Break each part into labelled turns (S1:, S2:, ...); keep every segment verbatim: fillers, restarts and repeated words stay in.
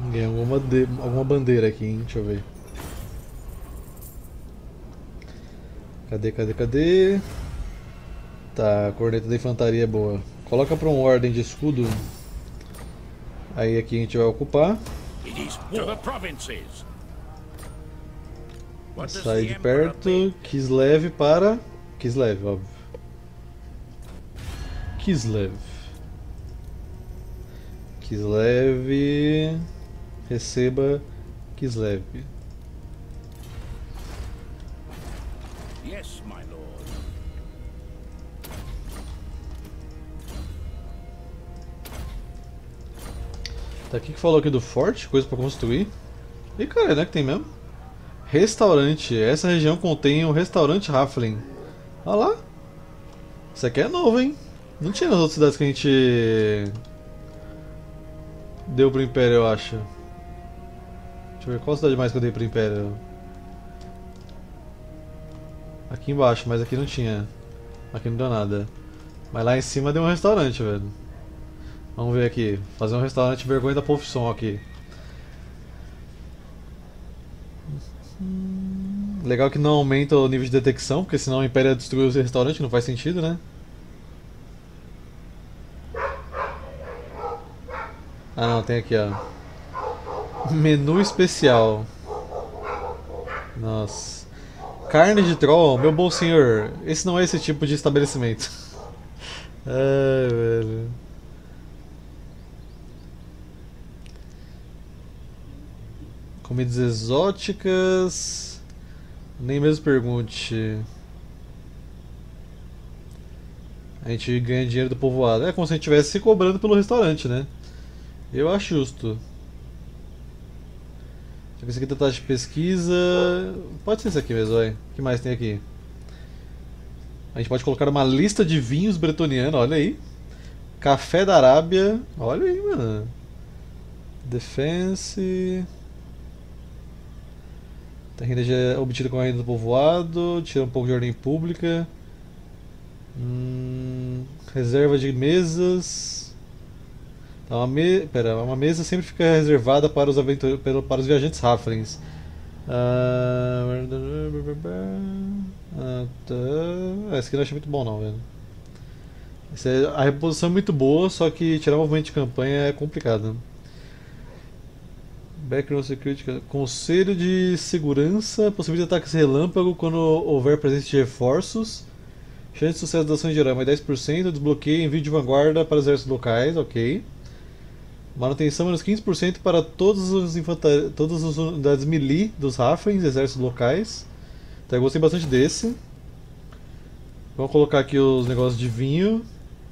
S1: Ganhei alguma, de... alguma bandeira aqui, hein? Deixa eu ver. Cadê, cadê, cadê? Tá, a corneta da infantaria é boa. Coloca pra um ordem de escudo. Aí aqui a gente vai ocupar. Sai de perto. Kislev para... Kislev, óbvio. Kislev. Kislev. Receba Kislev.
S2: Yes, my lord.
S1: Tá aqui que falou aqui do forte, coisa pra construir. E cara, né, que tem mesmo? Restaurante. Essa região contém um restaurante Halfling. Olha lá. Isso aqui é novo, hein? Não tinha nas outras cidades que a gente deu pro Império, eu acho. Deixa eu ver qual cidade mais que eu dei pro Império. Aqui embaixo, mas aqui não tinha. Aqui não deu nada. Mas lá em cima deu um restaurante, velho. Vamos ver aqui. Fazer um restaurante vergonha da profissão aqui. Legal que não aumenta o nível de detecção, porque senão o Império destruiu o restaurante, não faz sentido, né? Ah não, tem aqui ó. Menu especial. Nossa. Carne de troll, meu bom senhor. Esse não é esse tipo de estabelecimento. Ai, velho. Comidas exóticas. Nem mesmo pergunte. A gente ganha dinheiro do povoado. É como se a gente estivesse se cobrando pelo restaurante, né? Eu acho justo. Esse aqui tem taxa de pesquisa. Pode ser esse aqui mesmo, vai. O que mais tem aqui? A gente pode colocar uma lista de vinhos bretonianos, olha aí. Café da Arábia. Olha aí, mano. Defense. Tem renda obtida com a renda do povoado. Tira um pouco de ordem pública. Hum, reserva de mesas. Tá, uma, me... Pera, uma mesa sempre fica reservada para os, aventur... para os viajantes Halflings. Ah, ah, tá. Esse aqui não achei muito bom não, velho. É... A reposição é muito boa, só que tirar o movimento de campanha é complicado. Background Security. Conselho de Segurança. Possibilita ataques relâmpago quando houver presença de reforços. Chance de sucesso da ação em geral, mais dez por cento. Desbloqueio envio de vanguarda para os exércitos locais, ok. Manutenção menos quinze por cento para todos os infantar... todas as unidades melee dos Halflings, exércitos locais. Então eu gostei bastante desse. Vamos colocar aqui os negócios de vinho.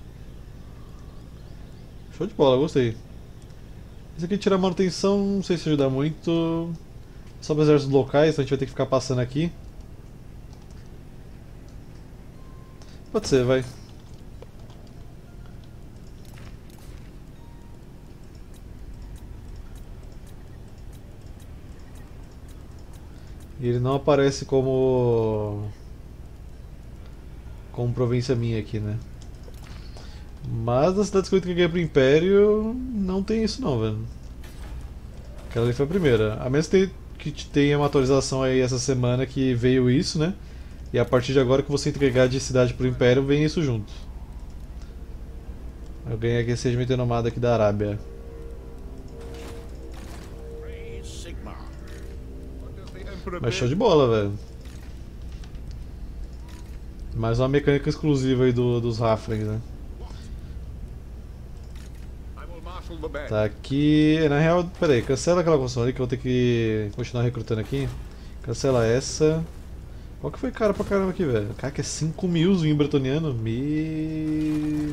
S1: Show de bola, gostei. Esse aqui tirar manutenção, não sei se ajuda muito. Só para exércitos locais, então a gente vai ter que ficar passando aqui. Pode ser, vai. E ele não aparece como como província minha aqui, né? Mas nas cidades que eu entreguei pro Império, não tem isso não, velho. Aquela ali foi a primeira. A menos que tenha uma atualização aí essa semana que veio isso, né? E a partir de agora que você entregar de cidade pro Império, vem isso junto. Eu ganhei aqui esse regimento renomado aqui da Arábia. Mas show de bola, velho. Mais uma mecânica exclusiva aí do, dos Halflings, né? Tá aqui. Na real, peraí, cancela aquela construção ali que eu vou ter que continuar recrutando aqui. Cancela essa. Qual que foi caro pra caramba aqui, velho? Cara, que é cinco mil vinho bretoniano. Me.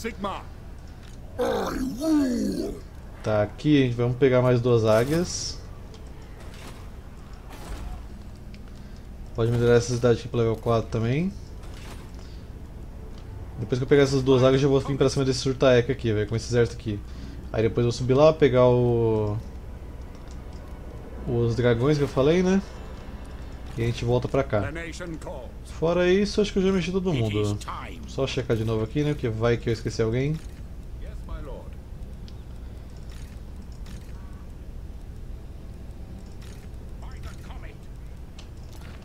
S1: Tá aqui, a gente vamos pegar mais duas águias. Pode melhorar essa cidade aqui pro level quatro também. Depois que eu pegar essas duas águias, já vou vir pra cima desse Surtaeka aqui, velho, com esse exército aqui. Aí depois eu vou subir lá, pegar o... os dragões que eu falei, né? E a gente volta pra cá. Fora isso, acho que eu já mexi todo mundo. Só checar de novo aqui, né? Porque vai que eu esqueci alguém.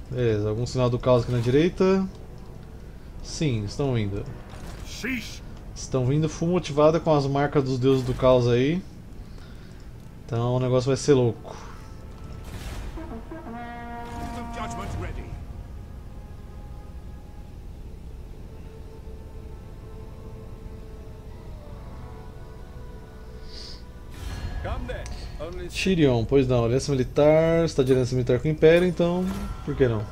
S1: Beleza, algum sinal do caos aqui na direita? Sim, estão vindo. Estão vindo full motivada com as marcas dos deuses do caos aí. Então o negócio vai ser louco. Tyrion, pois não, aliança militar, está de aliança militar com o Império, então por que não?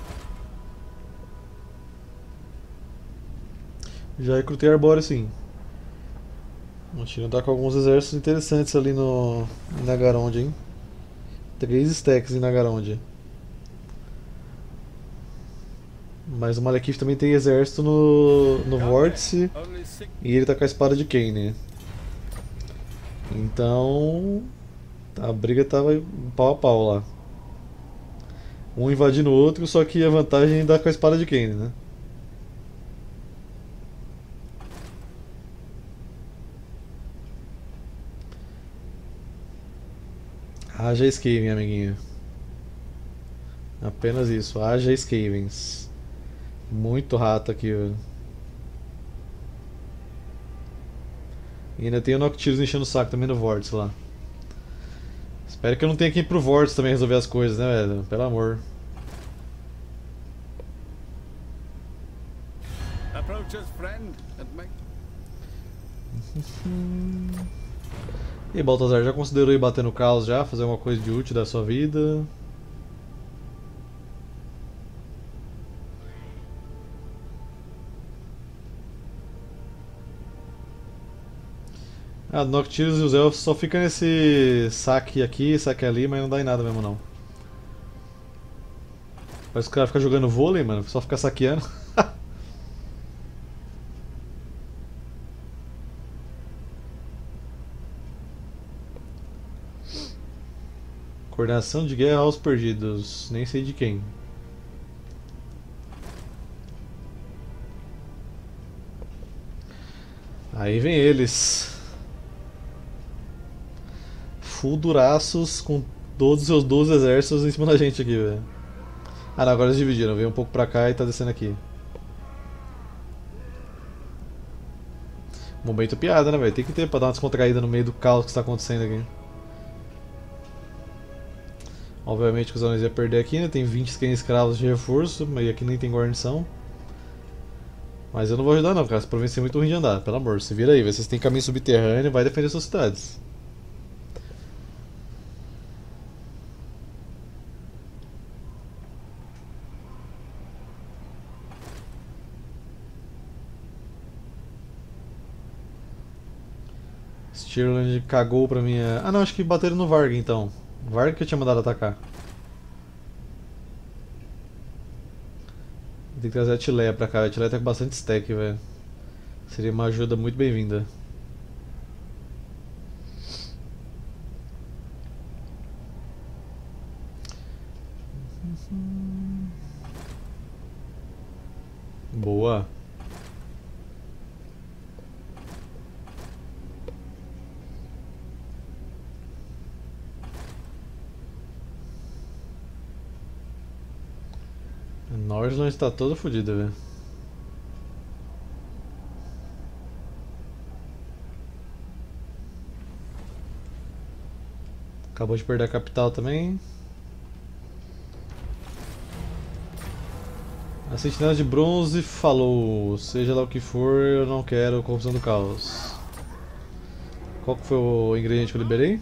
S1: Já recrutei Arbóreo, sim. O Tyrion tá com alguns exércitos interessantes ali no em Nagaronde, hein? Três stacks em Nagaronde. Mas o Malekith também tem exército no, no Vórtice e ele tá com a espada de Kaine. Então a briga tava pau a pau lá. Um invadindo o outro, só que a vantagem é dar com a espada de Kaine, né? Haja Skaven, amiguinho. Apenas isso, haja Skavens. Muito rato aqui, velho. E ainda tem o Noctilus enchendo o saco também no Vórtice lá. Espero que eu não tenha que ir pro Vórtice também resolver as coisas, né, velho? Pelo amor. E aí, Baltazar, já considerou ir bater no caos já? Fazer alguma coisa de útil da sua vida? Ah, Noctilus e os Elfos só fica nesse saque aqui, saque ali, mas não dá em nada mesmo não. Parece que o cara fica jogando vôlei, mano, só fica saqueando. Coordenação de guerra aos perdidos, nem sei de quem. Aí vem eles. Full duraços com todos os seus doze exércitos em cima da gente aqui, velho. Ah não, agora eles dividiram, veio um pouco pra cá e tá descendo aqui. Momento piada, né, velho? Tem que ter pra dar uma descontraída no meio do caos que está acontecendo aqui. Obviamente que os anões iam perder aqui, né? Tem vinte escravos de reforço, mas aqui nem tem guarnição. Mas eu não vou ajudar não, cara. Essa província é muito ruim de andar, pelo amor. Se vira aí, vocês têm caminho subterrâneo, vai defender suas cidades. Stirland cagou pra minha... Ah não, acho que bateram no Varg então. Varg que eu tinha mandado atacar. Tem que trazer a Tileia pra cá. A Tileia tá com bastante stack, velho. Seria uma ajuda muito bem-vinda. Boa. Northland está todo fodido, velho. Acabou de perder a capital também. A sentinela de bronze falou: seja lá o que for, eu não quero corrupção do caos. Qual que foi o ingrediente que eu liberei?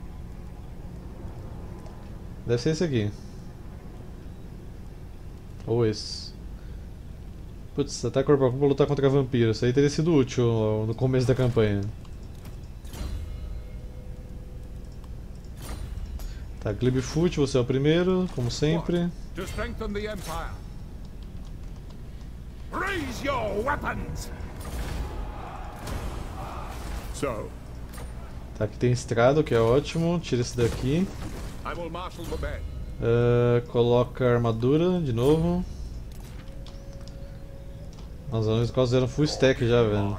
S1: Deve ser esse aqui. Ou esse. Putz, ataque corpo a corpo pra lutar contra vampiro. Isso aí teria sido útil no começo da campanha. Tá, Glibfoot, você é o primeiro, como sempre.
S2: Raise your weapons. So.
S1: Tá, aqui tem estrado, que é ótimo. Tira esse daqui.
S2: I will marshal the men.
S1: Uh, coloca a armadura de novo. Os anões quase fizeram full stack já, velho.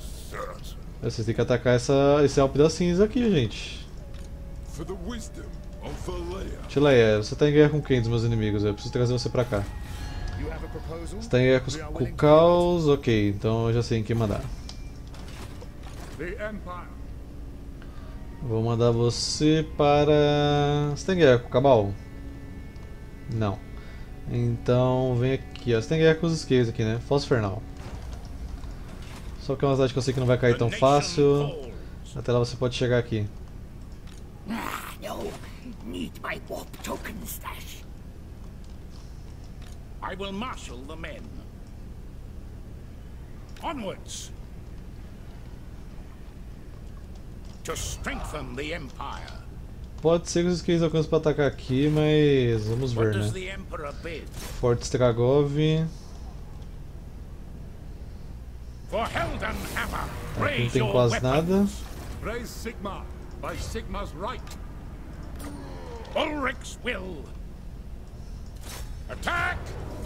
S1: Vocês têm que atacar essa, esse Alpe das Cinzas aqui, gente.
S2: For the wisdom
S1: Tileia, você tá em guerra com quem dos meus inimigos? Eu preciso trazer você pra cá. Você tá em guerra com os Kukaus? Ok, então eu já sei em quem mandar. Vou mandar você para... Você tem guerra com o Cabal? Não. Então vem aqui, ó. Você tem guerra com os esquerdos aqui, né? Foz Infernal. Só que é uma cidade que eu sei que não vai cair tão fácil. Até lá você pode chegar aqui.
S3: Ah, no. Need my warp token stash.
S2: I will marshal the men. Onwards! To strengthen the Empire.
S1: Pode ser que os esquerdos alcancem para atacar aqui, mas vamos ver,
S2: What does
S1: né?
S2: the Emperor bid?
S1: Forte Stragov.
S2: For Heldenhammer,
S1: Aqui não
S2: raise
S1: tem
S2: your
S1: quase nada.
S2: weapons. Praise Sigmar by Sigmar's right. Ulrich's will. Attack!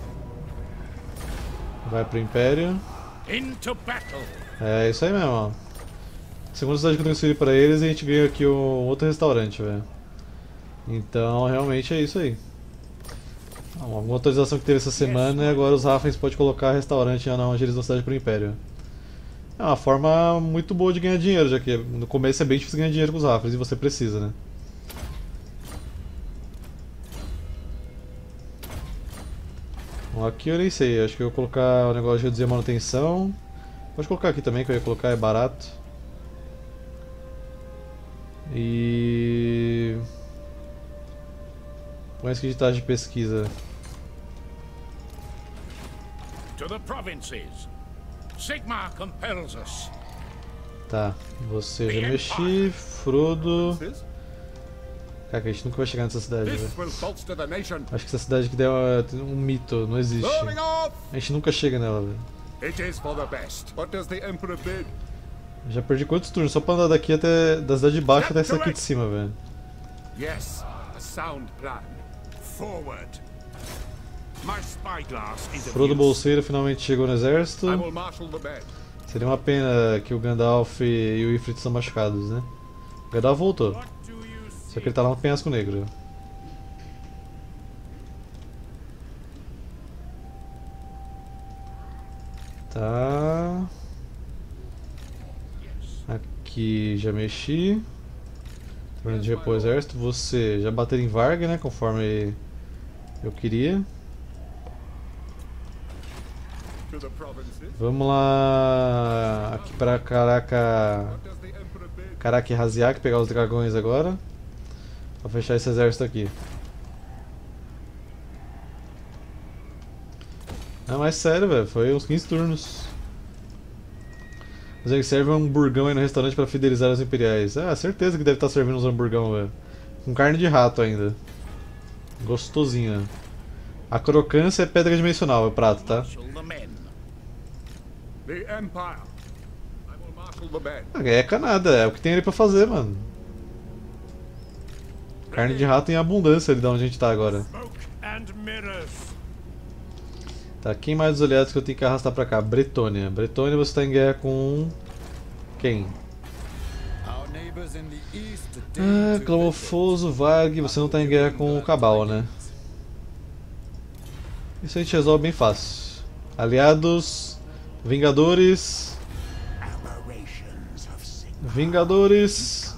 S1: Vai pro Império.
S2: Into battle.
S1: É isso aí mesmo, ó. Segunda cidade que eu transferi pra eles e a gente ganhou aqui um outro restaurante, velho. Então realmente é isso aí. Uma atualização que teve essa semana e agora os Rafens podem colocar restaurante na onde eles dão cidade pro Império. É uma forma muito boa de ganhar dinheiro, já que no começo é bem difícil ganhar dinheiro com os Rafens e você precisa, né? Bom, aqui eu nem sei, acho que eu vou colocar o negócio de reduzir a manutenção. Pode colocar aqui também, que eu ia colocar, é barato. E... põe esse aqui de taxa de pesquisa.
S2: To the provinces. Sigmar compels us.
S1: Tá, você já mexi, Frodo... Cara, a gente nunca vai chegar nessa cidade, velho.
S2: This will bolster the nation.
S1: Acho que essa cidade aqui é tem um mito, não existe.
S2: Rolling off!
S1: A gente nunca chega nela, velho.
S2: It is for the best. What does the Emperor bid?
S1: Já perdi quantos turnos só pra andar daqui até... da cidade de baixo até essa aqui de cima, velho.
S2: Yes, a sound plan. Forward. My spyglass is of
S1: Frodo
S2: use.
S1: Bolseiro finalmente chegou no exército.
S2: I will marshal the men.
S1: Seria uma pena que o Gandalf e o Ifrit estão machucados, né? O Gandalf voltou,
S2: What do you
S1: só que ele tá lá no penhasco negro. Tá... Aqui já mexi. Terminando de repor o exército. Você já bateu em Varg, né? Conforme eu queria.
S2: to the provinces?
S1: Vamos lá aqui pra Caraca.
S2: What does the Emperor bid?
S1: Caraca e Raziak pegar os dragões agora. Pra fechar esse exército aqui. Não, mas sério, velho. Foi uns quinze turnos. Mas ele serve um hamburgão aí no restaurante pra fidelizar os imperiais. Ah, certeza que deve estar servindo uns hamburgão, velho. Com carne de rato ainda. Gostosinha. A crocância é pedra dimensional, é prato, tá?
S2: Marshal the men. The Empire. I will marshal the men.
S1: Ah, é canada, é o que tem ali pra fazer, mano. Carne de rato em abundância ali de onde a gente tá agora.
S2: Smoke and mirrors.
S1: Tá, quem mais dos aliados que eu tenho que arrastar pra cá? Bretônia. Bretônia, você tá em guerra com... quem? Ah, Clamofoso, Varg, você não tá em guerra com o Cabal, né? Isso a gente resolve bem fácil. Aliados, Vingadores... Vingadores...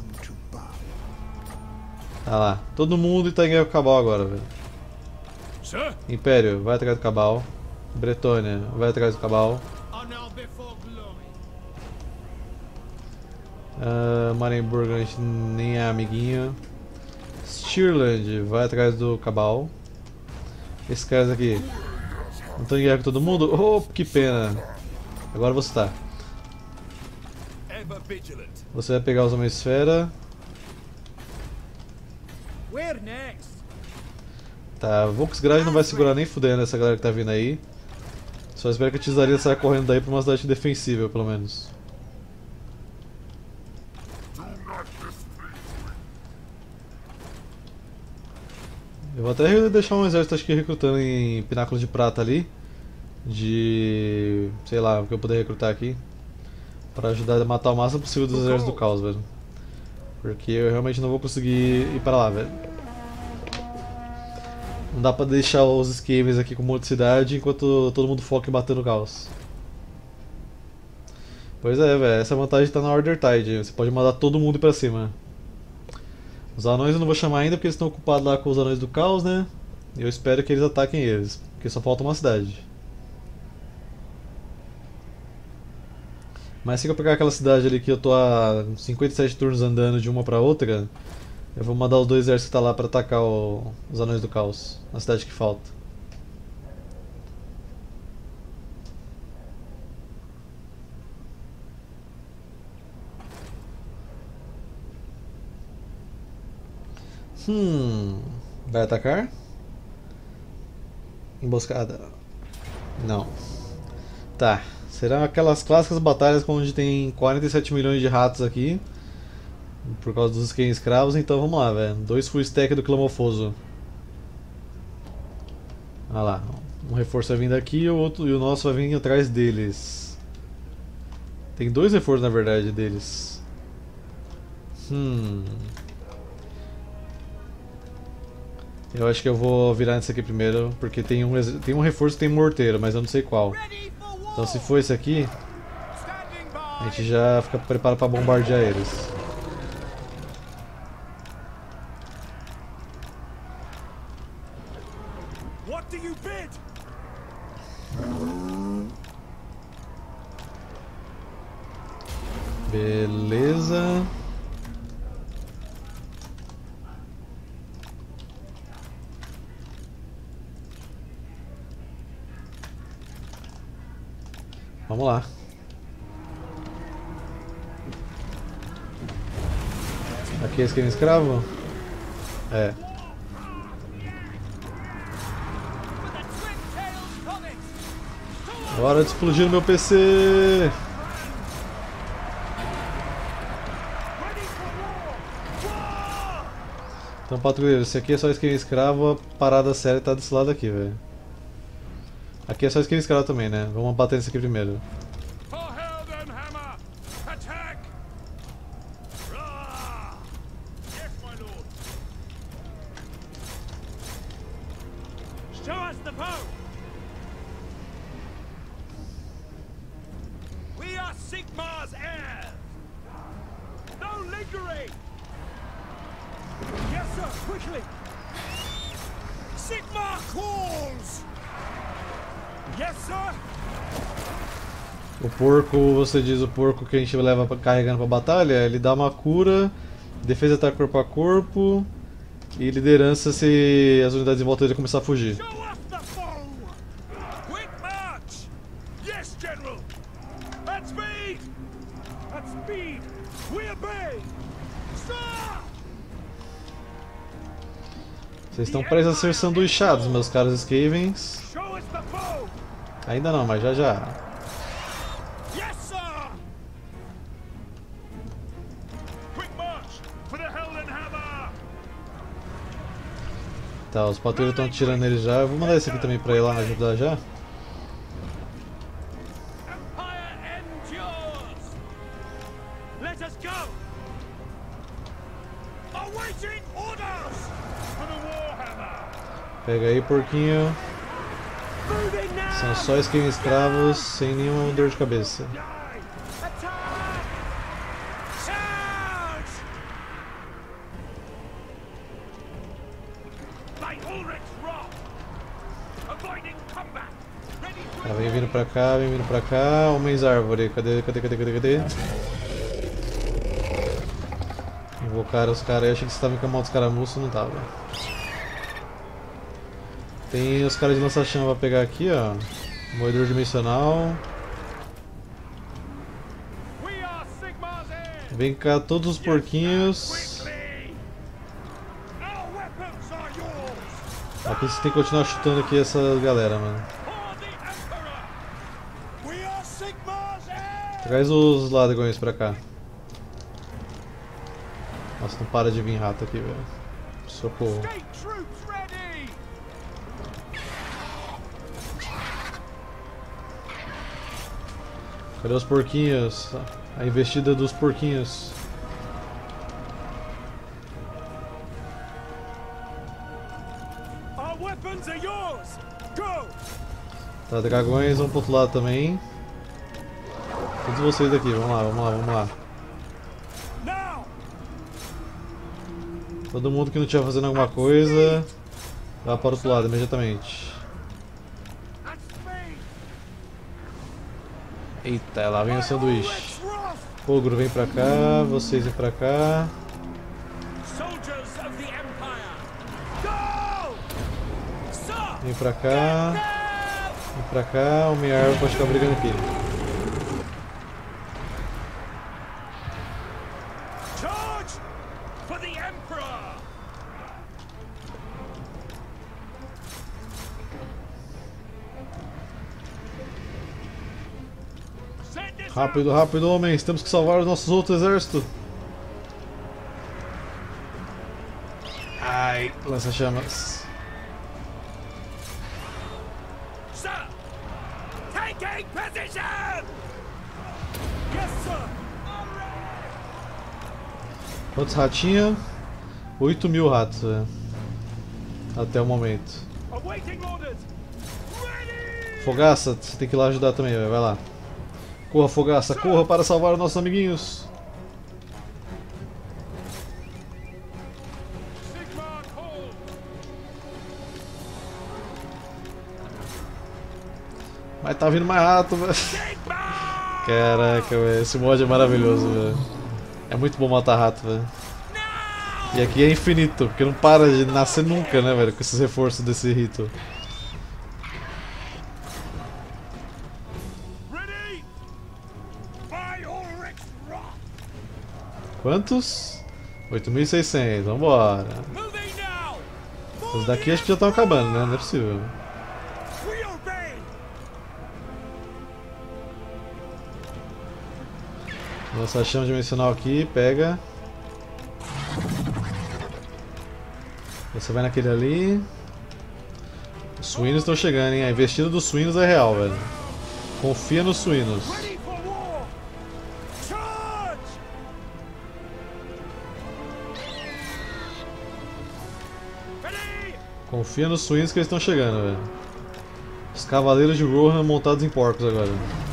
S1: Tá lá, todo mundo tá em guerra com o Cabal agora, velho.
S2: Sir,
S1: Império, vai atrás do Cabal. Bretônia, vai atrás do Cabal.
S2: honor before glory.
S1: Uh, Marienburg a gente nem é amiguinho. Stirland vai atrás do Cabal. Esses caras aqui não estão em guerra com todo mundo? Oh, que pena. Agora você tá.
S2: Ever vigilant.
S1: Você vai pegar os Homem-Esfera.
S2: Where next?
S1: Tá, Volksgrad não vai segurar nem fudendo essa galera que tá vindo aí. Só espero que a Tisaria saia correndo daí pra uma cidade defensível, pelo menos. Eu vou até deixar um exército, acho que recrutando em Pináculo de Prata ali. De... sei lá, o que eu puder recrutar aqui. Pra ajudar a matar o máximo possível dos exércitos do caos, velho. Porque eu realmente não vou conseguir ir pra lá, velho. Não dá pra deixar os Skavens aqui com um monte de cidade enquanto todo mundo foca em bater no caos. Pois é, velho, essa vantagem tá na Order Tide, você pode mandar todo mundo pra cima. Os anões eu não vou chamar ainda porque eles estão ocupados lá com os anões do caos, né? E eu espero que eles ataquem eles, porque só falta uma cidade. Mas se eu pegar aquela cidade ali que eu tô há cinquenta e sete turnos andando de uma pra outra, eu vou mandar os dois exércitos que tá lá pra atacar o, os anões do caos, na cidade que falta. Hum. Vai atacar? Emboscada. Não. Tá. Serão aquelas clássicas batalhas onde tem quarenta e sete milhões de ratos aqui. Por causa dos Skaven escravos, então vamos lá, velho. Dois full stack do Clamofoso. Olha lá. Um reforço vai vir daqui e o, outro, e o nosso vai vir atrás deles. Tem dois reforços na verdade deles. Hum. Eu acho que eu vou virar nesse aqui primeiro, porque tem um, tem um reforço que tem um morteiro, mas eu não sei qual. Então se for esse aqui, a gente já fica preparado para bombardear eles. Beleza. Vamos lá. Aqui é esquema escravo? É. Hora de explodir o meu P C! Então, patrulheiro, esse aqui é só esquema escravo, a parada séria tá desse lado aqui, velho. Aqui é só esquema escravo também, né? Vamos bater nesse aqui primeiro. O porco, você diz o porco que a gente leva pra, carregando pra batalha, ele dá uma cura, defesa tá corpo a corpo e liderança se as unidades em volta dele começar a fugir. Vocês estão prestes a ser sanduichados, meus caros Skavens. Ainda não, mas já já. Tá, os patrulhos estão atirando ele já. Eu vou mandar esse aqui também pra ir lá ajudar já. Pega aí, porquinho. São só Skaven escravos sem nenhuma dor de cabeça. Tá, vem vindo pra cá, vem vindo pra cá. Homens árvore, cadê, cadê, cadê, cadê, cadê? Invocaram os caras, eu achei que você tava com a mão dos caramuços, não tava. Tem os caras de lança-chama pra pegar aqui, ó. Moedor dimensional. Vem cá todos os porquinhos. Aqui você tem que continuar chutando aqui essa galera, mano. Traz os ladrões pra cá. Nossa, não para de vir rato aqui, velho. Socorro. Cadê os porquinhos? A investida dos porquinhos.
S2: The weapons are yours. Go.
S1: Tá, dragões vão pro outro lado também. Todos vocês aqui, vamos lá, vamos lá, vamos lá.
S2: Now.
S1: Todo mundo que não estiver fazendo alguma coisa, vá para o outro lado imediatamente.
S2: At speed.
S1: Eita, lá vem o sanduíche. Ogro vem pra cá, vocês vêm pra cá.
S2: Soldiers of the Empire. Go. Sir.
S1: Vem pra cá. Vem pra cá, o Homem-Árvore pode ficar brigando aqui.
S2: Charge for the Emperor. Send this
S1: Rápido, rápido, homens, temos que salvar os nossos outros exércitos. Ai, lança-chamas.
S2: Sir! Taking position! Yes, sir!
S1: Quantos ratinhos? oito mil ratos, velho. Até o momento.
S2: Awaiting orders! Ready!
S1: Fogaça, você tem que ir lá ajudar também, velho. Vai lá. Corra, Fogaça, corra para salvar os nossos amiguinhos.
S2: Sigmar call!
S1: Mas tá vindo mais rato, velho.
S2: Sigmar!
S1: Caraca, velho. Esse mod é maravilhoso, velho. É muito bom matar rato, velho. E aqui é infinito, porque não para de nascer nunca, né, velho, com esses reforços desse rito.
S2: Ready! By Ulrich's wrath!
S1: Quantos? oito mil e seiscentos, vambora.
S2: Moving now!
S1: Os daqui acho que já estão acabando, né? Não é possível.
S2: We obey!
S1: Nossa chama dimensional aqui, pega. Você vai naquele ali. Os suínos estão chegando, hein? A investida dos suínos é real, velho. Confia nos suínos.
S2: Ready for war! Charge! Ready!
S1: Confia nos suínos que eles estão chegando, velho. Os cavaleiros de Rohan montados em porcos agora.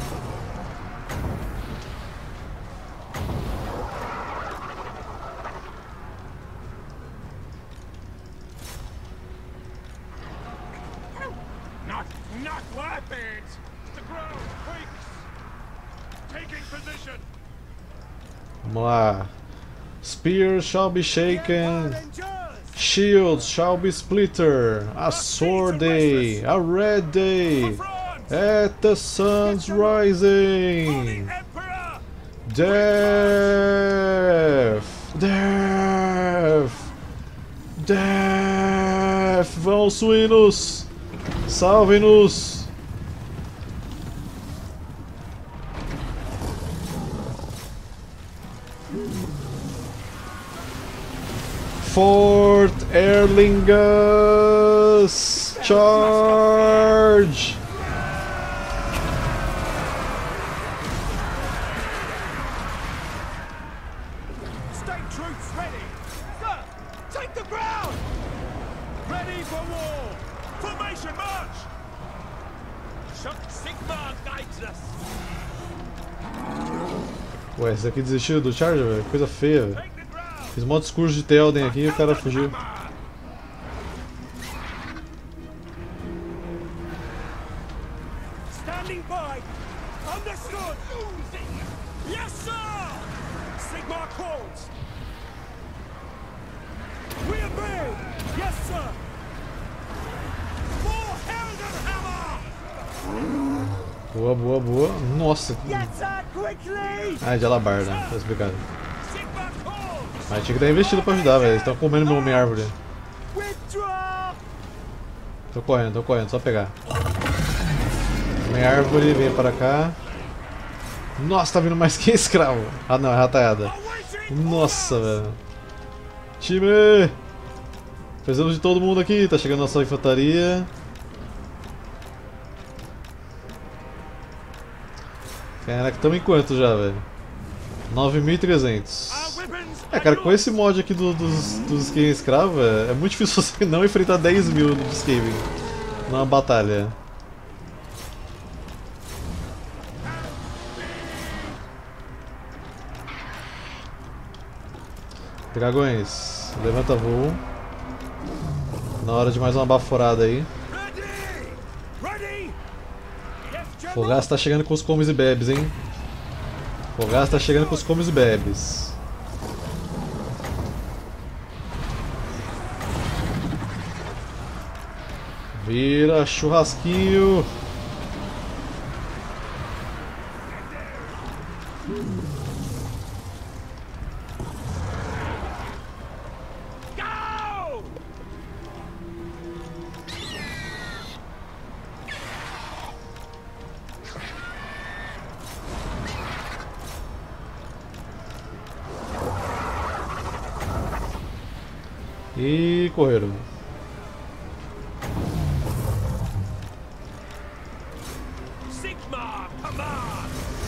S2: Not, not weapons! The ground quakes! Taking position!
S1: Vamos lá. Spears shall be shaken.
S2: Endures!
S1: Shields shall be splittered. A sword day. A red day.
S2: Front!
S1: At the sun's
S2: For
S1: rising.
S2: the Emperor!
S1: Death! Death! Death! Vão, suínos! Salvem-nos! Fort Erlingus! Charge!
S2: State troops ready! Sir! Take the ground! Ready for war! Formation march! Shock Sigmar guides us!
S1: Ué, esse aqui desistiu do Charger, velho? Coisa feia, velho.
S2: Take the ground!
S1: Fiz mó discurso de Telden aqui e o cara fugiu.
S2: Standing by! Understood! Yes, sir! Sigmar calls! We obey! Yes, sir! For Heldenhammer!
S1: Boa, boa, boa. Nossa.
S2: Yes, sir! Quickly!
S1: Ah, de alabarda, tá explicado.
S2: Sigmar calls!
S1: Mas tinha que dar investido pra ajudar, velho. Eles estão comendo meu Homem-Árvore.
S2: Withdraw!
S1: Tô correndo, tô correndo, só pegar. Homem-Árvore, vem para cá. Nossa, tá vindo mais que escravo. Ah não, é rataiada.
S2: Awaiting
S1: Nossa, velho. Time! Precisamos de todo mundo aqui, tá chegando nossa infantaria. Caraca, estamos em quanto já, velho? nove mil e trezentos.
S2: Our weapons
S1: É, cara, com esse mod aqui do, dos, dos Skaven escravo, é, é muito difícil você não enfrentar dez mil de Skaven numa batalha. Dragões, levanta voo. Na hora de mais uma baforada aí. Fogaça tá chegando com os comes e bebes, hein? Fogaça tá chegando com os comes e bebes. Vira churrasquinho. E correram.
S2: Sigma, come on!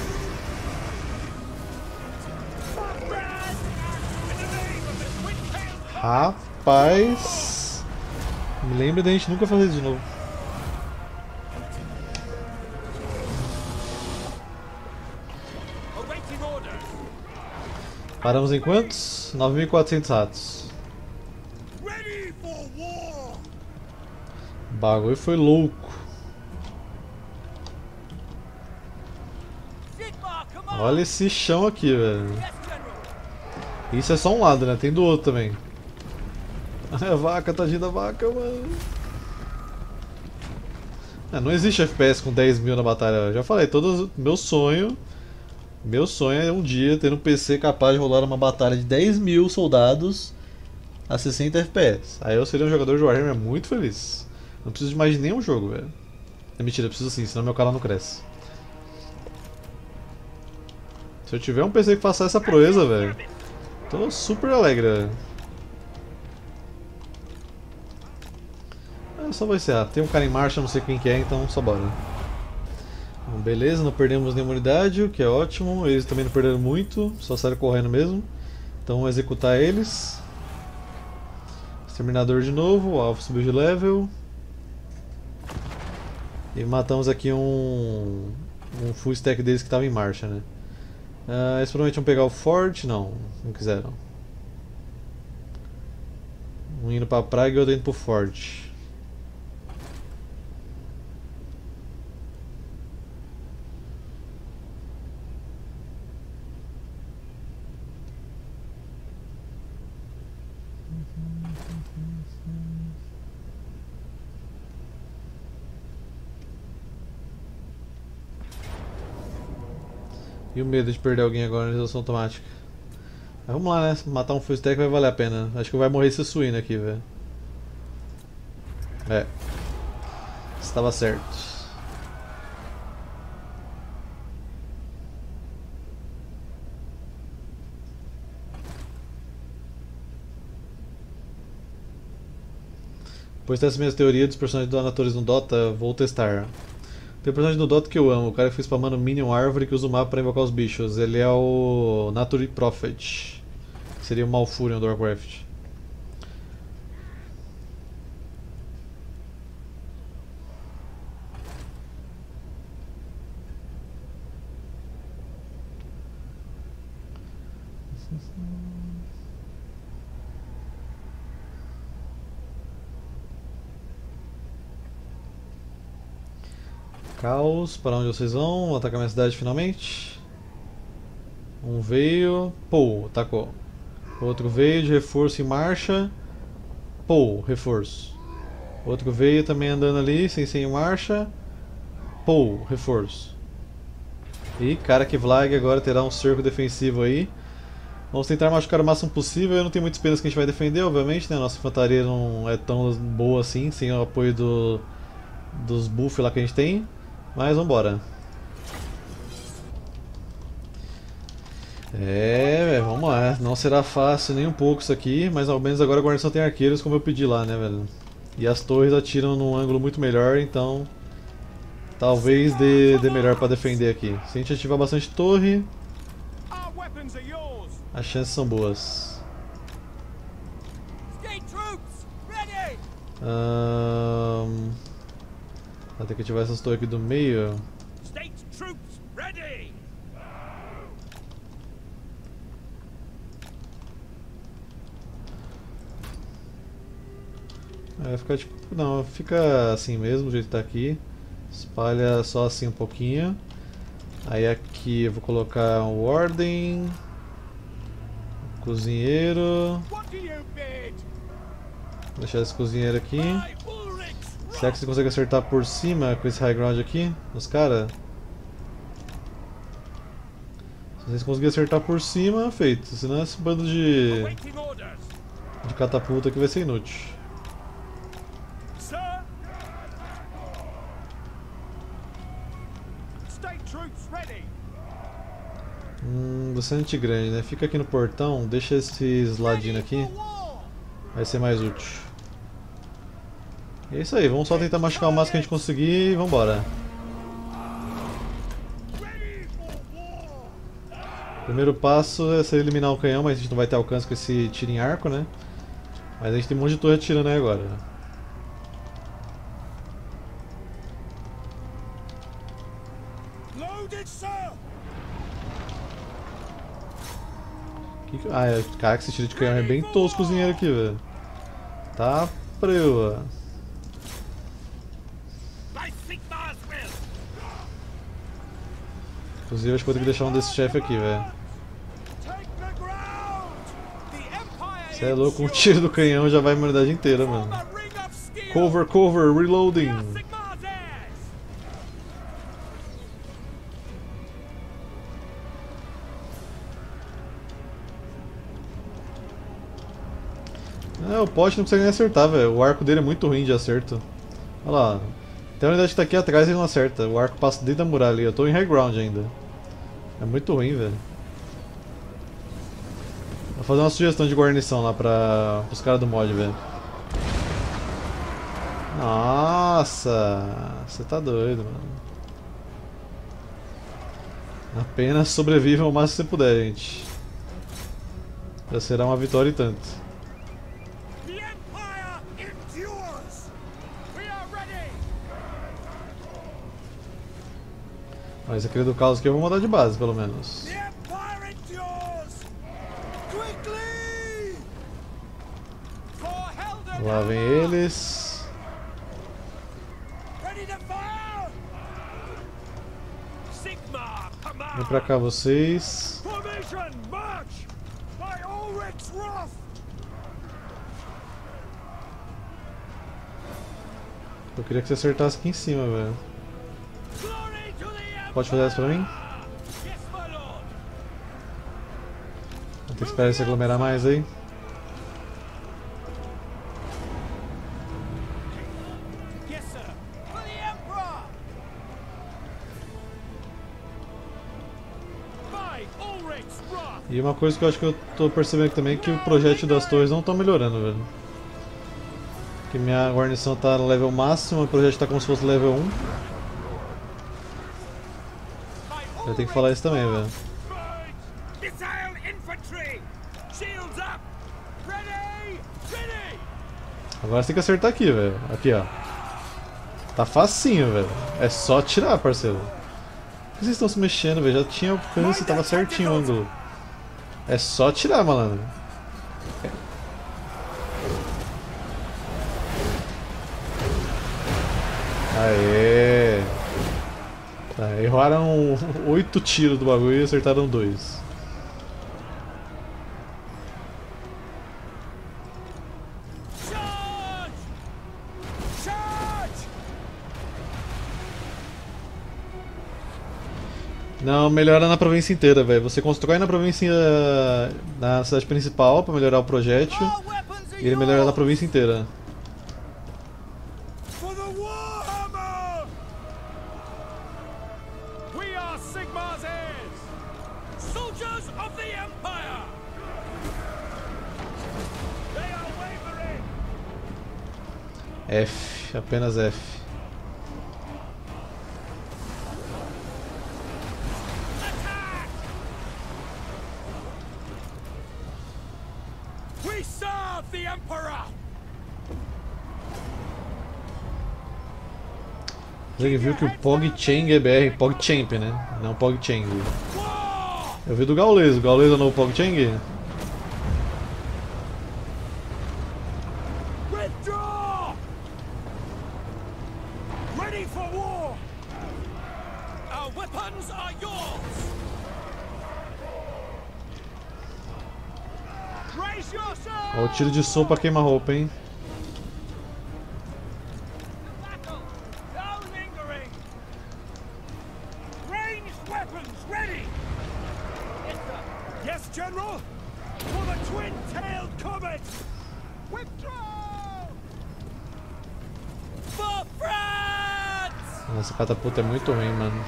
S1: Rapaz, me lembra da gente nunca fazer isso de novo. Paramos em quantos? nove mil e quatrocentos ratos. O bagulho foi louco. Olha esse chão aqui, velho. Isso é só um lado, né? Tem do outro também. A vaca, tadinha da vaca, mano. É, não existe F P S com dez mil na batalha. Eu já falei, todo meu sonho. Meu sonho é um dia ter um P C capaz de rolar uma batalha de dez mil soldados a sessenta F P S. Aí eu seria um jogador de Warhammer muito feliz. Não preciso de mais de nenhum jogo, velho. É mentira, eu preciso sim, senão meu canal não cresce. Se eu tiver um P C que faça essa proeza, velho, tô super alegre, velho. Ah, só vou encerrar. Tem um cara em marcha, não sei quem que é, então só bora. Bom, beleza, não perdemos nenhuma unidade, o que é ótimo. Eles também não perderam muito, só saíram correndo mesmo. Então vamos executar eles. Exterminador de novo, o alvo subiu de level. E matamos aqui um, um full stack deles que estava em marcha, né? Uh, eles provavelmente vão pegar o Fort? Não, não quiseram. Um indo pra Praga e outro indo pro Fort. E o medo de perder alguém agora na resolução automática. Mas vamos lá, né? Matar um full stack vai valer a pena. Acho que vai morrer esse suíno aqui, velho. É. Estava certo. Depois dessa minha teoria dos personagens donadores no Dota, vou testar. Tem um personagem no Dota que eu amo, o cara que foi spamando Minion Árvore que usa o mapa pra invocar os bichos. Ele é o Natural Prophet, que seria o Malfurion do Warcraft. Caos, para onde vocês vão? Vão atacar minha cidade finalmente. Um veio, pô, atacou. Outro veio de reforço em marcha. Pô, reforço. Outro veio também andando ali, sem ser em marcha. Pô, reforço. E cara que Vlag agora terá um cerco defensivo aí. Vamos tentar machucar o máximo possível. Eu não tenho muitas penas que a gente vai defender, obviamente, né? Nossa infantaria não é tão boa assim, sem o apoio do, dos buffs lá que a gente tem. Mas vambora. É, velho, vamos lá. Não será fácil nem um pouco isso aqui, mas ao menos agora a guarnição tem arqueiros, como eu pedi lá, né, velho? E as torres atiram num ângulo muito melhor, então talvez dê, dê melhor pra defender aqui. Se a gente ativar bastante torre, as chances são boas.
S4: troops ready.
S1: Ahn, Vai ter que ativar essas torres aqui do meio.
S4: State troops ready.
S1: É, fica tipo. Não, fica assim mesmo, do jeito que tá aqui. Espalha só assim um pouquinho. Aí aqui eu vou colocar um Warden. Cozinheiro.
S4: What do you bid?
S1: Vou deixar esse cozinheiro aqui.
S4: By Ulrich's
S1: Será que você consegue acertar por cima com esse high ground aqui? Nos caras? Se vocês conseguirem acertar por cima, feito. Senão esse bando de,
S4: awaiting orders.
S1: de catapulta aqui vai ser inútil.
S4: Sir. State troops ready.
S1: Hum, bastante grande, né? Fica aqui no portão, deixa esses ladinos aqui. Vai ser mais útil. E é isso aí, vamos só tentar machucar o máximo que a gente conseguir e vambora. Primeiro passo é ser eliminar o canhão, mas a gente não vai ter alcance com esse tiro em arco, né? Mas a gente tem um monte de torre atirando aí agora.
S4: Loaded, sir.
S1: Que que- Ah, é, cara, que esse tiro de canhão é bem tosco o cozinheiro aqui, velho. Tá preua.
S4: By Sigmar's will.
S1: Inclusive, acho que vou ter que deixar um desses chefes aqui, velho.
S4: Take the ground. The Empire.
S1: Você é louco, um tiro do canhão já vai a humanidade inteira,
S4: Form
S1: mano.
S4: a ring of steel.
S1: Cover, cover,
S4: We
S1: reloading.
S4: are Sigmar's heirs.
S1: É, o pote não consegue nem acertar, velho. O arco dele é muito ruim de acerto. Olha lá. Até a unidade que tá aqui atrás ele não acerta. O arco passa dentro da muralha ali. Eu tô em high ground ainda. É muito ruim, velho. Vou fazer uma sugestão de guarnição lá pra os caras do mod, velho. Nossa! Você tá doido, mano. Apenas sobreviva o máximo que você puder, gente. Já será uma vitória e tanto.
S4: The Empire endures. We are ready.
S1: Mas aquele do caos aqui eu vou mudar de base, pelo menos.
S4: The Empire endures. Quickly. For Helden.
S1: Lá vem eles.
S4: Ready to fire. Sigmar command.
S1: Vem pra cá vocês.
S4: Formation march. By Ulrich's wrath.
S1: Eu queria que você acertasse aqui em cima, velho.
S4: Glory to the Empire.
S1: Pode fazer essa pra mim?
S4: Yes, my lord.
S1: Vou ter que esperar ele se aglomerar mais aí.
S4: Yes, sir. For the Emperor. By Ulrich's wrath.
S1: E uma coisa que eu acho que eu tô percebendo aqui também é que o projétil das torres não estão melhorando, velho. Que minha guarnição tá no level máximo, o projétil tá como se fosse level um.
S4: By
S1: Eu tenho que falar isso também, velho.
S4: Missile infantry. Shields up. Ready. Ready.
S1: Agora você tem que acertar aqui, velho. Aqui, ó. Tá facinho, velho. É só tirar, parceiro. Por que vocês estão se mexendo, velho? Já tinha alcance, tava certinho o ângulo. É só tirar, malandro. Aê! Tá, erraram oito tiros do bagulho e acertaram dois.
S4: Charge. Charge.
S1: Não, melhora na província inteira, velho. Você constrói na província. Na cidade principal pra melhorar o projétil.
S4: Our weapons are
S1: E ele melhora na
S4: yours.
S1: província inteira.
S4: For the Warhammer. We are Sigmar's heirs. Soldiers of the Empire. They are wavering.
S1: F, apenas F.
S4: Attack! We serve the Emperor.
S1: Você viu que o PogChamp é B R, PogChamp, né? Não PogChamp. Eu vi do Gaules, o Gaules é o novo PogChamp?
S4: Withdraw! Ready for war! Our weapons are yours! Raise yourself!
S1: Olha o tiro de som pra queimar roupa, hein?
S4: Battle! No lingering! Ranged weapons ready! Yes, sir. Yes, General! For the twin-tailed comet! Withdraw! For France!
S1: Essa catapulta é muito ruim, mano.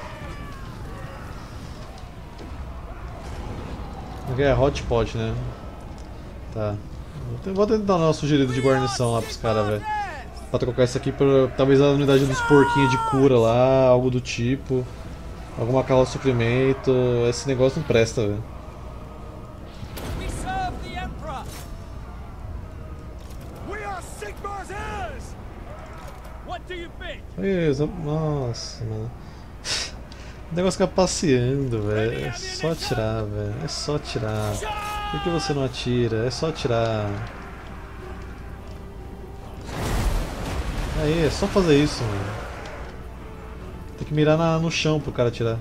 S1: Aqui é hotspot, né? Tá. Vou tentar dar uma sugerida de guarnição lá pros caras, velho. Pra trocar isso aqui pra talvez a unidade dos porquinhos de cura lá, algo do tipo. Alguma carroça de suprimento. Esse negócio não presta, velho.
S4: We serve the Emperor! We are Sigmar's heirs! What do you think?
S1: Isso, nossa, mano. O negócio fica passeando, velho. É só atirar, velho. É só atirar. Por que você não atira? É só atirar. Aí, é só fazer isso, mano. Tem que mirar na, no chão pro cara atirar.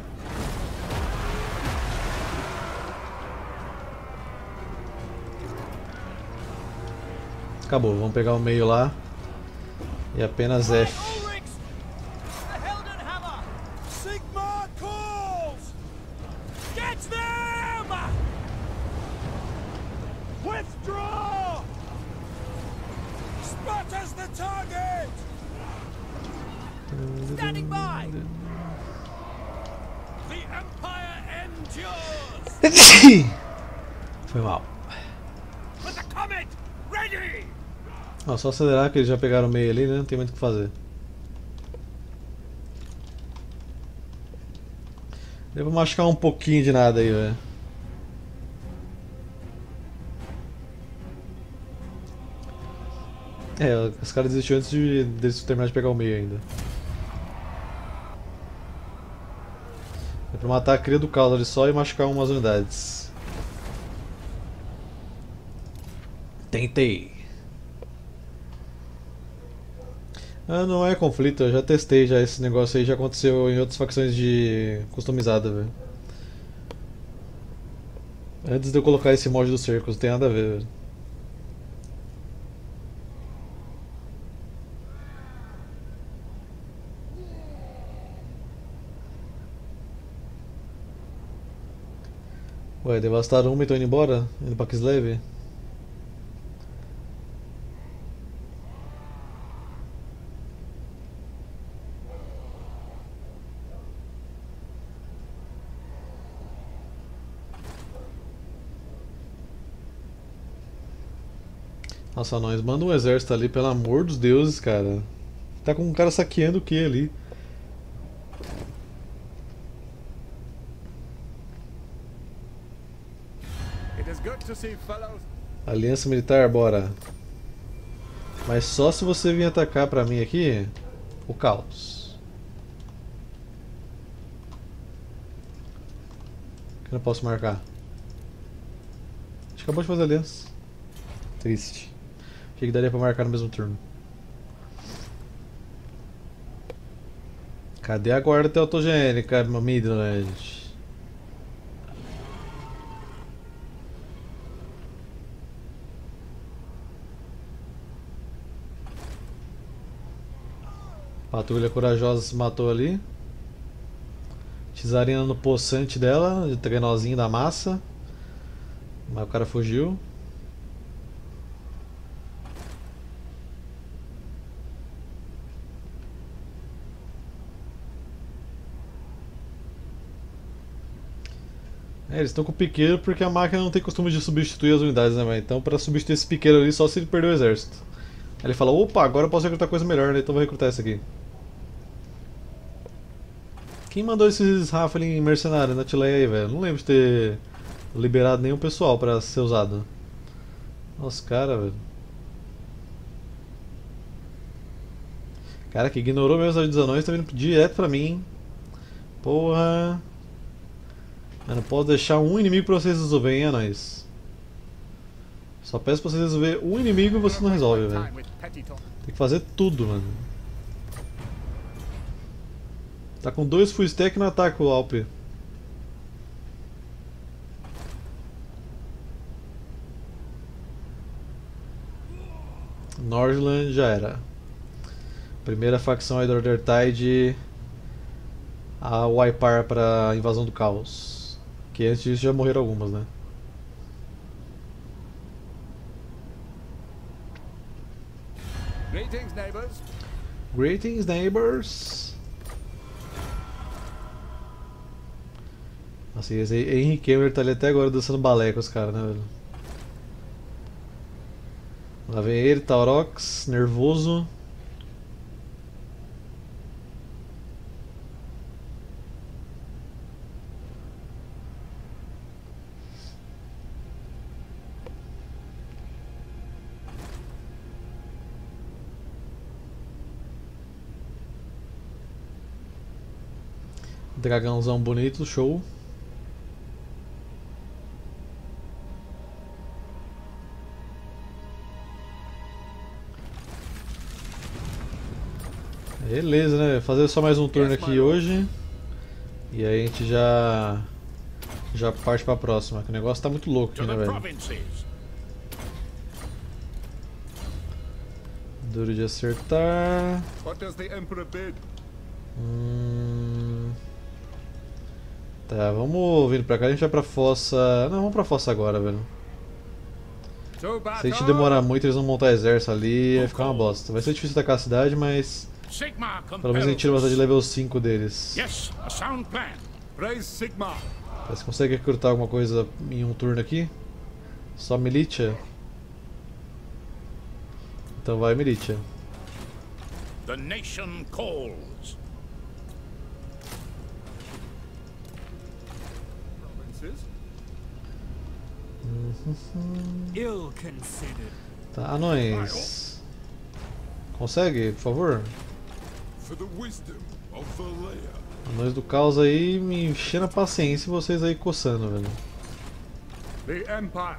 S1: Acabou, vamos pegar o meio lá. E apenas F.
S4: Ulrichs! The Heldenhammer! Sigmar calls! Get them! Withdraw! Sparta's the target! Standing by! The Empire endures!
S1: Foi mal.
S4: With the comet ready!
S1: Ó, só acelerar que eles já pegaram o meio ali, né? Não tem muito o que fazer. Devo machucar um pouquinho de nada aí, velho. É, os caras desistiram antes de deles terminar de pegar o meio ainda. É pra matar a cria do caos ali só e machucar umas unidades. Tentei. Ah, não é conflito, eu já testei já esse negócio aí, já aconteceu em outras facções de customizada, velho. Antes de eu colocar esse mod do cerco, não tem nada a ver, velho. Ué, devastaram uma e estão indo embora? Indo pra Kislev? Nossa, nós manda um exército ali, pelo amor dos deuses, cara. Tá com um cara saqueando o que ali?
S2: It is good to see fellows.
S1: Aliança militar, bora. Mas só se você vir atacar pra mim aqui, o caos. Que eu não posso marcar. Acho que acabou de fazer aliança. Triste. Achei que daria pra marcar no mesmo turno. Cadê a guarda teotogênica, Midland? Patrulha corajosa se matou ali. Tizarina no poçante dela, de trenozinho da massa. Mas o cara fugiu. É, eles estão com o piqueiro porque a máquina não tem costume de substituir as unidades, né, véio? Então pra substituir esse piqueiro ali só se ele perder o exército. Aí ele fala, opa, agora eu posso recrutar coisa melhor, né? Então vou recrutar esse aqui. Quem mandou esses Raffelin mercenários na Tileia aí, velho? Não lembro de ter liberado nenhum pessoal pra ser usado. Nossa, cara, velho. Cara, que ignorou mesmo os anões, tá vindo direto pra mim, hein? Porra. Eu não posso deixar um inimigo pra vocês resolverem, hein, anões? Só peço pra vocês resolver um inimigo e você não resolve, velho. Tem que fazer tudo, mano. Tá com dois full stack e não ataca o Alp. Nordland já era. Primeira facção aí do Order Tide a wipear para a invasão do caos. Que antes disso já morreram algumas, né?
S2: Greetings, neighbors.
S1: Greetings, neighbors. Nossa, e esse Henry Cameron tá ali até agora dançando balé com os caras, né, velho? Lá vem ele, Taurox, nervoso. Dragãozão bonito, show. Beleza, né? Fazer só mais um turno aqui hoje. E aí a gente já já parte pra próxima, que o negócio tá muito louco aqui, né, velho? Duro de acertar.
S2: What does the Emperor bid?
S1: Hum... Tá, vamos vindo pra cá, a gente vai pra fossa... Não, vamos pra fossa agora, velho. Se a gente demorar muito, eles vão montar exército ali, vai ficar uma bosta. Vai ser difícil atacar a cidade, mas... Pelo menos a gente tira bastante de level cinco deles.
S2: Yes, a sound plan. Praise Sigmar.
S1: Você consegue recrutar alguma coisa em um turno aqui? Só Militia? Então vai, Militia.
S2: The nation calls.
S4: Ill considered.
S1: Tá, anões. Consegue, por favor?
S2: For the wisdom of Valea.
S1: Anões do caos aí me enchendo a paciência e vocês aí coçando, velho.
S2: The Empire.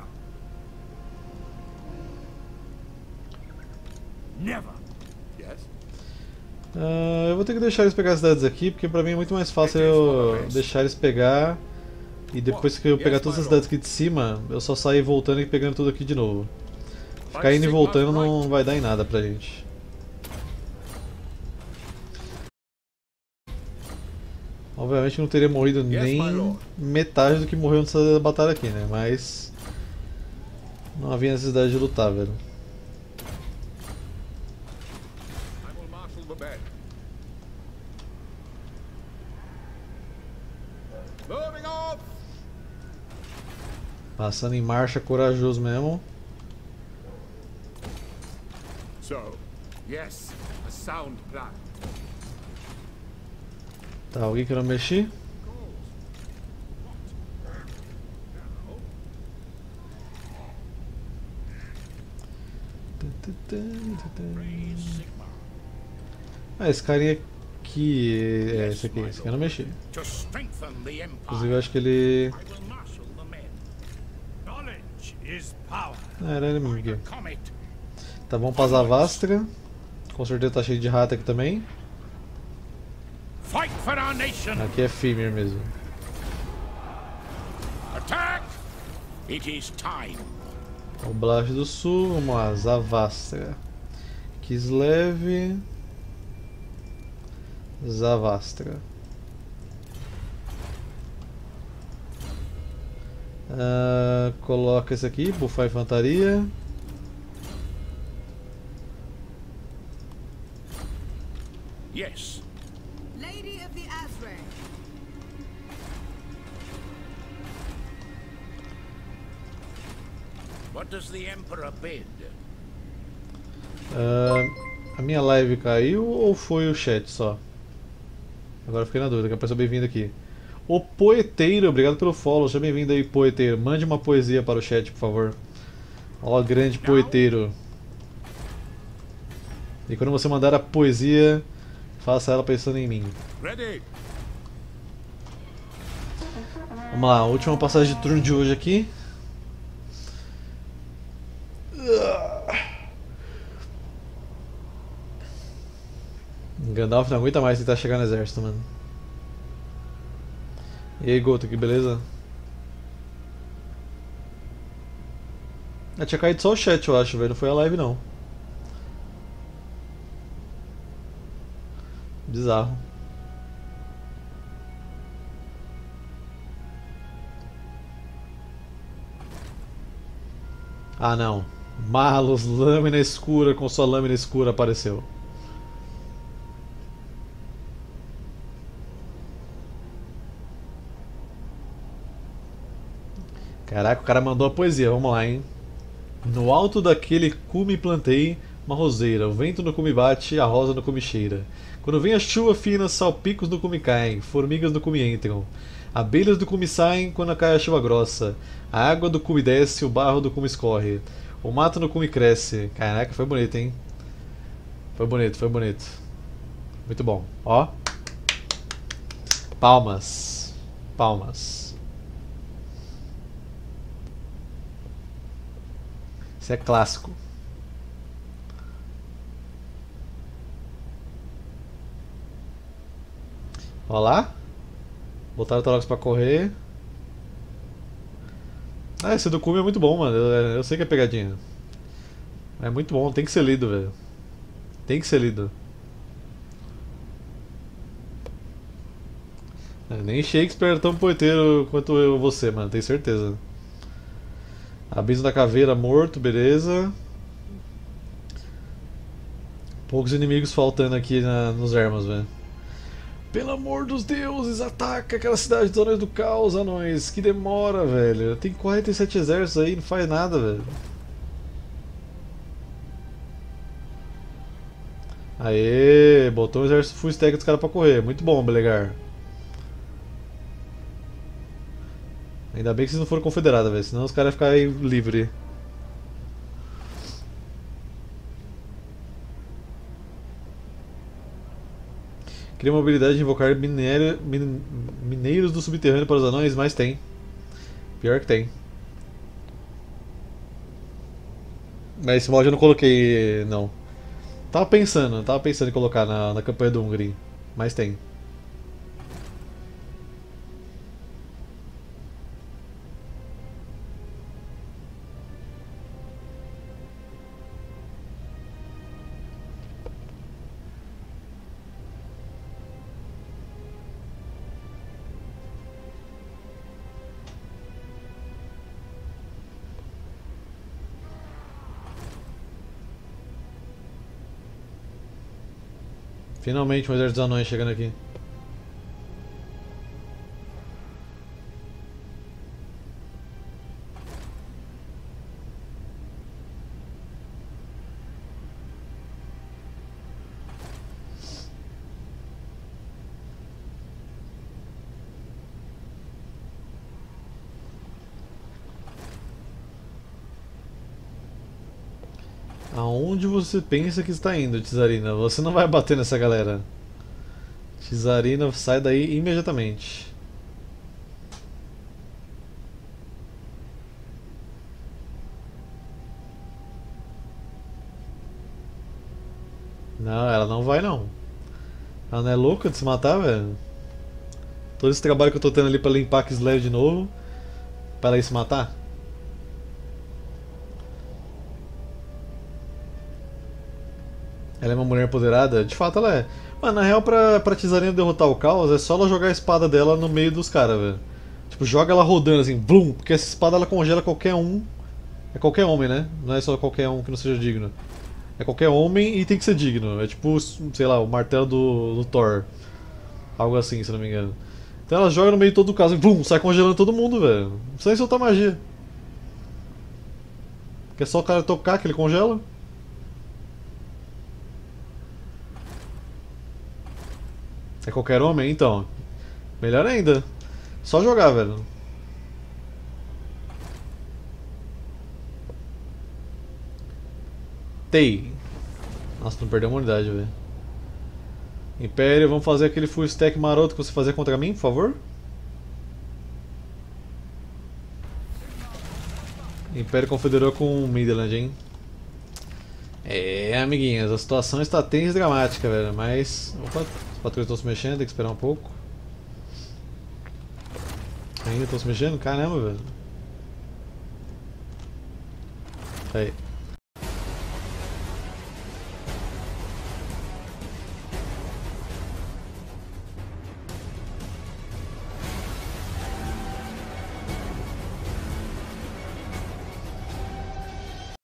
S4: Never.
S2: Yes.
S1: Uh, eu vou ter que deixar eles pegar as cidades aqui, porque pra mim é muito mais fácil eu deixar eles pegar e depois que eu pegar todas as cidades aqui de cima, eu só sair voltando e pegando tudo aqui de novo. Ficar indo e voltando não vai dar em nada pra gente. Obviamente não teria morrido nem metade do que morreu nessa batalha aqui, né? Mas não havia necessidade de lutar, velho. Passando em marcha, corajoso mesmo.
S2: So, yes, a sound plan.
S1: Tá, alguém que eu não mexi? Ah, esse carinha aqui. É, esse aqui, esse aqui eu não mexi. Inclusive eu acho que ele. Ah, era ele mesmo aqui. Tá bom pra Zavastra. Com certeza tá cheio de rata aqui também. Aqui é Fimir mesmo. O Blast do Sul, vamos lá, Zavastra. Kislev. Zavastra. Uh, coloca esse aqui, buffar a infantaria.
S2: Yes.
S5: Lady of the Azrael.
S2: What does the Emperor bid?
S1: Uh, a minha live caiu ou foi o chat só? Agora fiquei na dúvida, que apareceu bem-vindo aqui. O Poeteiro, obrigado pelo follow, seja bem-vindo aí, Poeteiro. Mande uma poesia para o chat, por favor. Ó, grande Poeteiro. E quando você mandar a poesia, faça ela pensando em mim.
S2: Ready.
S1: Vamos lá, última passagem de turno de hoje aqui. Gandalf não aguenta mais tentar chegar no exército, mano. E aí, Goto, que beleza? Ah, tinha caído só o chat, eu acho, velho. Não foi a live, não. Bizarro. Ah, não. Malus, lâmina escura com sua lâmina escura apareceu. Caraca, o cara mandou a poesia, vamos lá, hein? No alto daquele cume plantei uma roseira, o vento no cume bate, a rosa no cume cheira. Quando vem a chuva fina, salpicos no cume caem, formigas no cume entram. Abelhas do cume saem quando cai a chuva grossa. A água do cume desce, o barro do cume escorre. O mato no cume cresce. Caraca, foi bonito, hein? Foi bonito, foi bonito. Muito bom. Ó. Palmas. Palmas. Isso é clássico. Ó lá. Botaram o Torox pra correr. Ah, esse do Cume é muito bom, mano. Eu, eu sei que é pegadinha. É muito bom, tem que ser lido, velho. Tem que ser lido. É, nem Shakespeare é tão poeteiro quanto eu, você, mano, tenho certeza. Abismo da Caveira morto, beleza. Poucos inimigos faltando aqui na, nos Ermos, velho. Pelo amor dos deuses, ataca aquela cidade dos Anões do Caos, anões. Que demora, velho. Tem quarenta e sete exércitos aí, não faz nada, velho. Aê, botou o exército full stack dos caras pra correr. Muito bom, Belegar. Ainda bem que vocês não foram confederados, velho. Senão os caras iam ficar aí livre. Cria uma habilidade de invocar minério, min, mineiros do subterrâneo para os anões, mas tem. Pior que tem. Mas esse mod eu não coloquei, não. Tava pensando, tava pensando em colocar na, na campanha do Hungry, mas tem. Finalmente um exército dos anões chegando aqui. Aonde você pensa que está indo, Tizarina? Você não vai bater nessa galera. Tizarina, sai daí imediatamente. Não, ela não vai não. Ela não é louca de se matar, velho? Todo esse trabalho que eu tô tendo ali pra limpar Kislev de novo, pra ela ir se matar? Ela é uma mulher empoderada? De fato ela é. Mas na real, pra, pra Tizarina derrotar o Caos, é só ela jogar a espada dela no meio dos caras, velho. Tipo, joga ela rodando assim, blum, porque essa espada ela congela qualquer um. É qualquer homem, né? Não é só qualquer um que não seja digno. É qualquer homem e tem que ser digno. É tipo, sei lá, o martelo do, do Thor. Algo assim, se não me engano. Então ela joga no meio de todo o caso e blum, sai congelando todo mundo, velho. Não precisa nem soltar magia. Que é só o cara tocar que ele congela. É qualquer homem? Então. Melhor ainda. Só jogar, velho. Tei. Nossa, não perdeu uma unidade, velho. Império, vamos fazer aquele full stack maroto que você fazia contra mim, por favor? Império confederou com o Midland, hein? É, amiguinhos, a situação está tensa e dramática, velho, mas... Opa, os patrulhas estão se mexendo, tem que esperar um pouco. Ainda estão se mexendo? Caramba, velho. Aí.